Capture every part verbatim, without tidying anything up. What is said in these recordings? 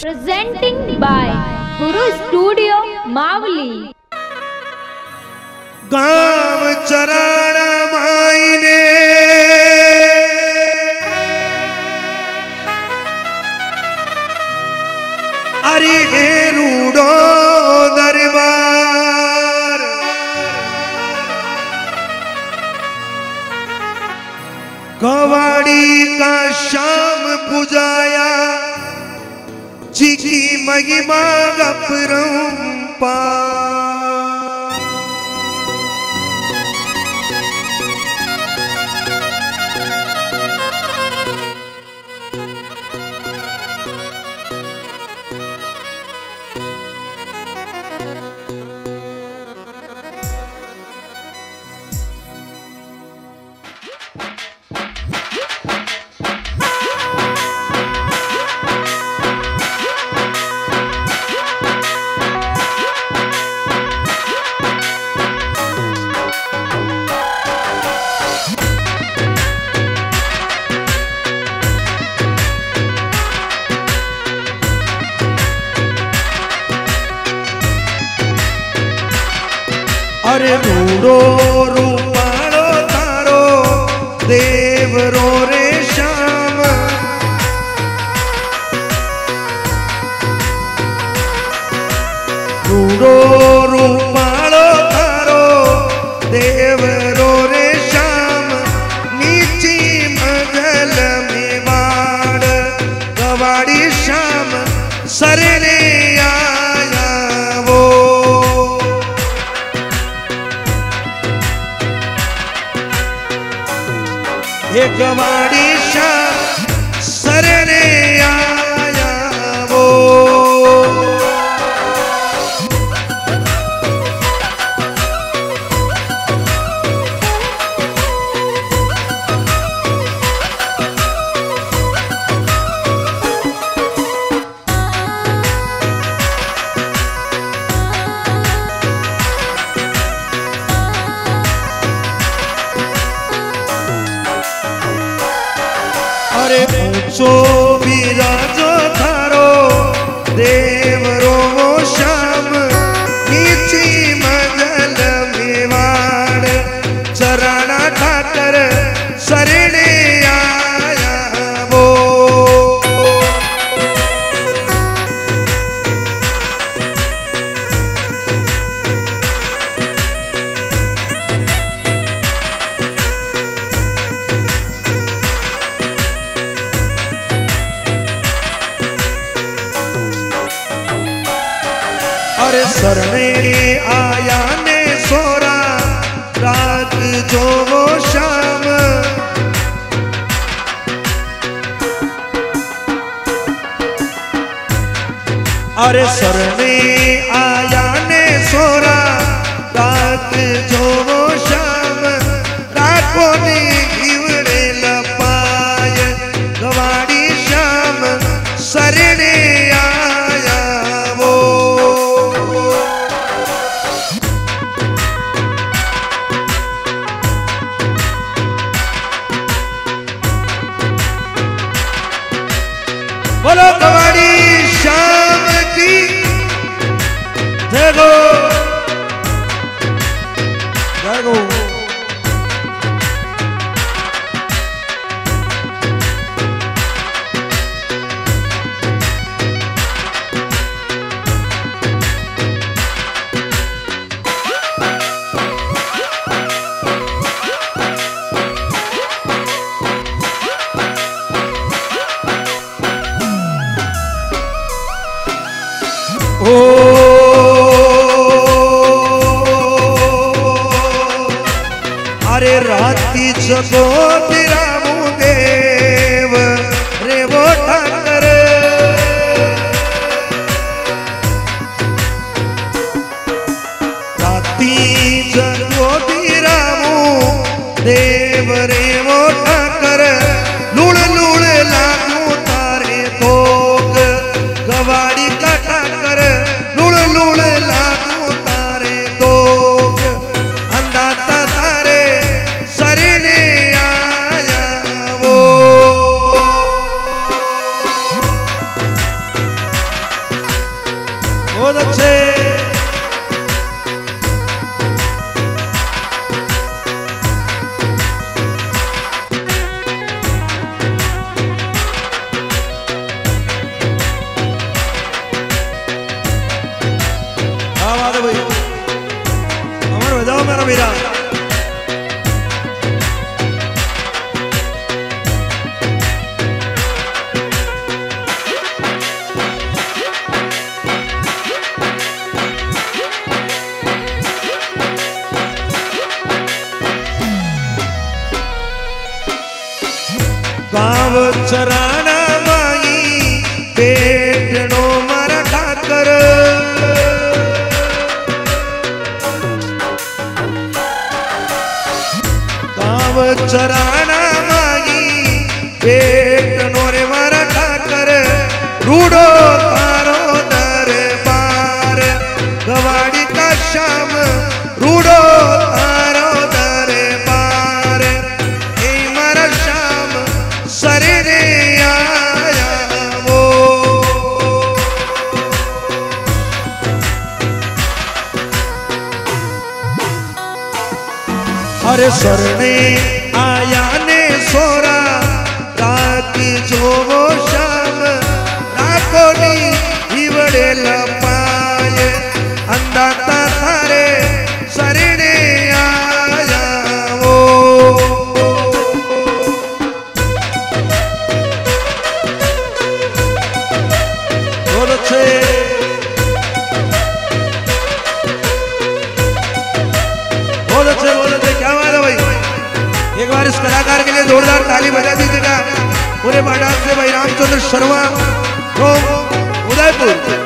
Presenting by Guru Studio Mavli. गांव चराड़ा मायने अरे हे रूडो दरबार कवाड़ी का शाम पुजाया जी की महिमा अपरंपार अरे रूडो रूपाड़ो तारो देवरो रे श्याम रूडो रूपाड़ो तारो देवरो रे श्याम नीची मगल में वाड़ गवाड़ी श्याम सरने गवाड़ी शाम सरने आया वो अरे ऊंचो बिराजो थारो देवरो वो श्याम नीची मगल मेवाड़ चराना ठाकर सरने आया वो अरे सरने आया ने सोरा रात जो वो शाम अरे सरने आया ने सोरा रात जो वो शाम राखो ने घिवड़े लपाय गवाड़ी श्याम सरने आया वो बोलो गवाड़ी श्याम की जय गो जय गो ओ अरे राती जगो तेरा मुदेव रे वो ठाकर राती जगो तेरा मुदेव रे वो ठाकर लूड़ लूड़ लागू तारे तोक गवाड़ी का ठाकर लूड़ लूड़ लागू तारे तोक अंदाता तारे सरने आया बहुत अच्छे। आवाज भाई अमर बजाओ मेरा वीरा। गाव चराना माई पेटनो मारा ठाकर गाव चराना माई पेटनो रे मारा ठाकर रूडो तारो दरबार गवाड़ी का श्याम रूडो तारो दरबार ए मारा श्याम शरीरे आया वो। अरे शरणे आया ने सोरा रात जो वो शाम राकोनी हिवड़े लपाए अंदाता थारे शरणे आया वो। बहुत अच्छे। बहुत अच्छे बहुत अच्छे क्या बात है भाई। एक बार इस कलाकार के लिए जोरदार ताली बजा दीजिएगा पूरे मैदान से भाई रामचंद्र शर्मा फ्रॉम उदयपुर।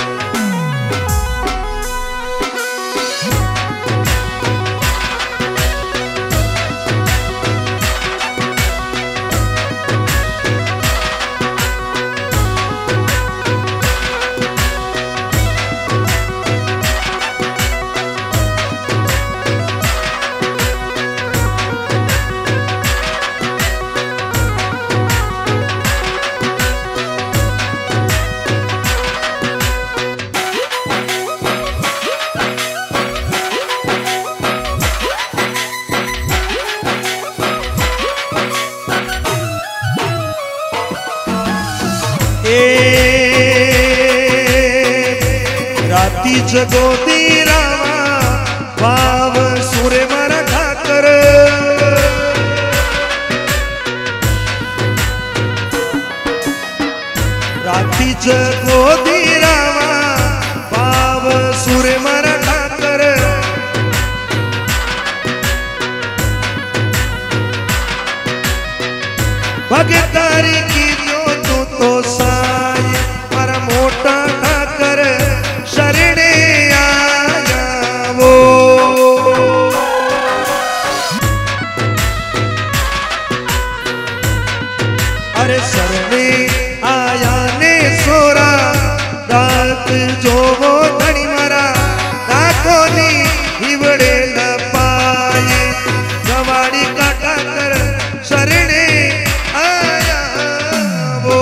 राती जगोती रामा वाव सुरे मारा ठाकर राती जगोती रामा वाव सुरे मारा ठाकर भगतारी की जो तू तो साई मारा मोटा ठाकर शरणे आया वो। अरे शरणे आया ने सोरा रात जो वो धनी मारा राकोनी हिवड़े लपाए गवाड़ी का ठाकर शरणे आया वो।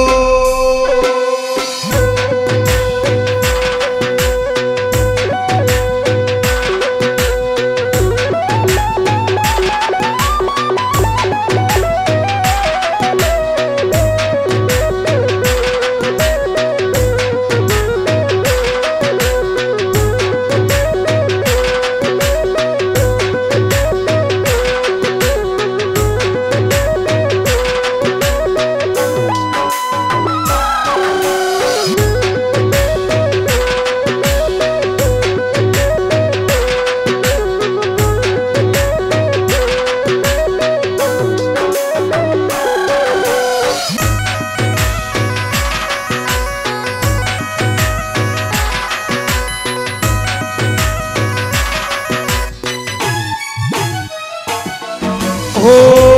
हो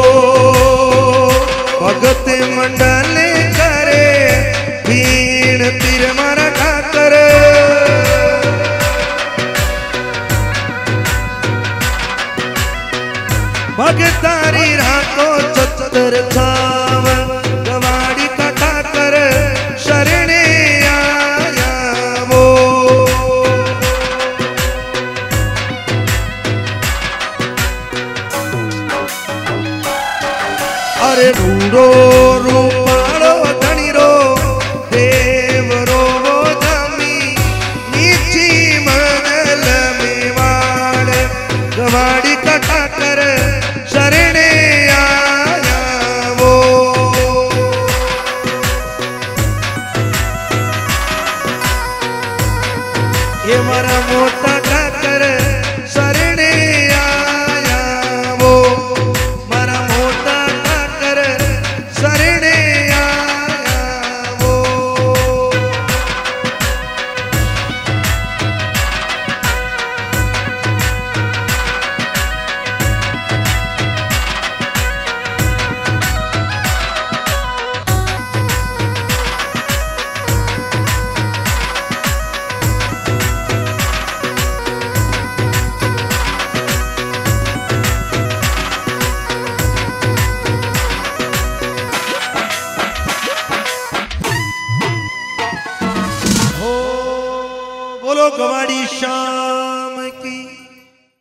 भगत मंडल करे भीण तिर मारा ठाकर भगतारी रातो चतर छाव गवाड़ी का ठाकर शरणे आया वो। ये मारा मोटा ठाकर शरणे आया वो, मारा मोटा ठाकर शरणे आया वो। बोलो गवाड़ी शान